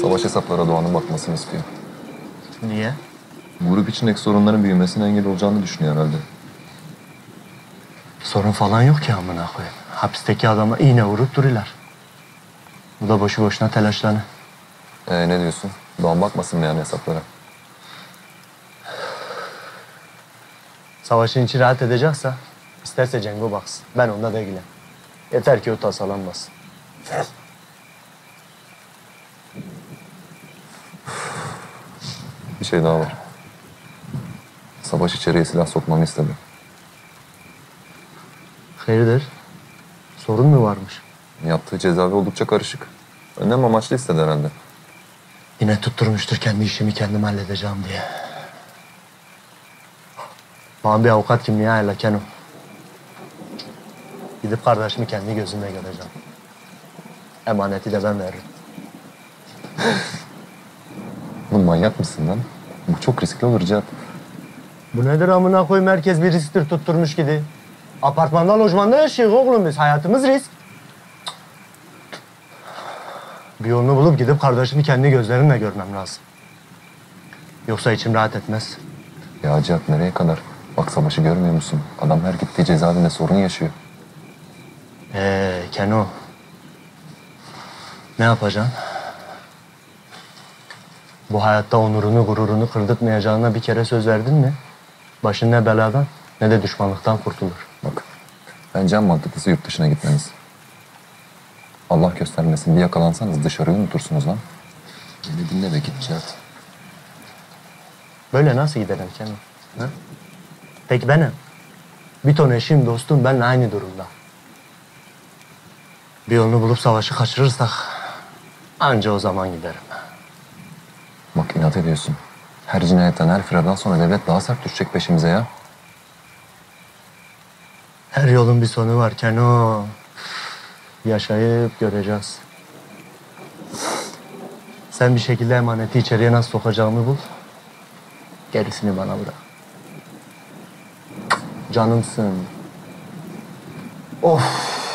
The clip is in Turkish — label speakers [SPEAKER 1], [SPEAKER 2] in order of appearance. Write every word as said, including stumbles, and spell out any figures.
[SPEAKER 1] Savaş hesaplara Doğan'ın bakmasını istiyor.
[SPEAKER 2] Niye?
[SPEAKER 1] Grup içindeki sorunların büyümesine engel olacağını düşünüyor herhalde.
[SPEAKER 2] Sorun falan yok ki amına koyayım. Hapisteki adama iğne vurup duruyorlar. Bu da boşu boşuna telaşlanı.
[SPEAKER 1] Ee, ne diyorsun? Doğan bakmasın mı yani hesaplara?
[SPEAKER 2] Savaşın içi rahat edecekse isterse Cengo baksın. Ben onda değilim. Yeter ki o tasalanmasın.
[SPEAKER 1] Bir şey daha var. Savaş içeriye silah sokmamı istedi.
[SPEAKER 2] Hayırdır? Sorun mu varmış?
[SPEAKER 1] Yaptığı cezaevi oldukça karışık. Önlem amaçlı istedi herhalde.
[SPEAKER 2] Yine tutturmuştur kendi işimi kendim halledeceğim diye. Bana bir avukat kimliği ayarla Keno. Gidip kardeşimi kendi gözümle göreceğim. Emaneti de ben veririm.
[SPEAKER 1] Oğlum manyak mısın lan? Bu çok riskli olur Cihat.
[SPEAKER 2] Bu nedir amına koyayım, herkes bir risktir tutturmuş gibi. Apartmanda, lojmanda yaşıyoruz oğlum biz. Hayatımız risk. Bir yolunu bulup gidip kardeşimi kendi gözlerimle görmem lazım. Yoksa içim rahat etmez.
[SPEAKER 1] Ya Cihat nereye kadar? Bak Savaş'ı görmüyor musun? Adam her gittiği cezaevinde sorun yaşıyor.
[SPEAKER 2] Ee Keno. Ne yapacaksın? Bu hayatta onurunu, gururunu kırdırtmayacağına bir kere söz verdin mi? Başın ne beladan ne de düşmanlıktan kurtulur.
[SPEAKER 1] Bak, bence en mantıklısı yurt dışına gitmeniz. Allah göstermesin bir yakalansanız dışarıyı unutursunuz lan. Beni dinle ve git Cihat.
[SPEAKER 2] Böyle nasıl giderim Keno? Ha? Peki benim? Bir ton eşim, dostum benimle aynı durumda. Bir yolunu bulup savaşı kaçırırsak anca o zaman giderim.
[SPEAKER 1] Bak inat ediyorsun. Her cinayetten, her firardan sonra devlet daha sert düşecek peşimize ya.
[SPEAKER 2] Her yolun bir sonu var Keno. Yaşayıp göreceğiz. Sen bir şekilde emaneti içeriye nasıl sokacağımı bul. Gerisini bana bırak. Canımsın. Of.